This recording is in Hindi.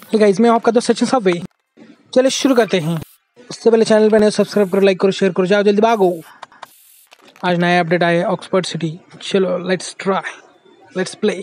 हे गाइस, मैं आपका दोस्त सचिन सबवे। चलिए शुरू करते हैं। उससे पहले चैनल पर नए सब्सक्राइब करो, लाइक करो, शेयर करो, जाओ जल्दी भागो। आज नया अपडेट आया है ऑक्सफोर्ड सिटी। चलो लेट्स ट्राई, लेट्स प्ले।